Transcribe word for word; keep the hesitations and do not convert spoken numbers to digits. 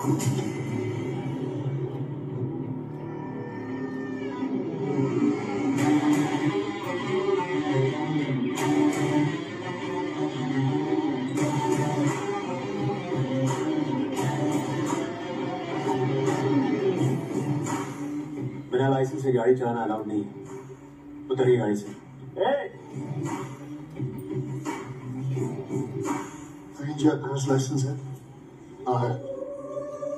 बिना लाइसेंस से गाड़ी चलाना अलाउड नहीं है। उतरिए गाड़ी से। जी ड्राइवर्स लाइसेंस है? हाँ है।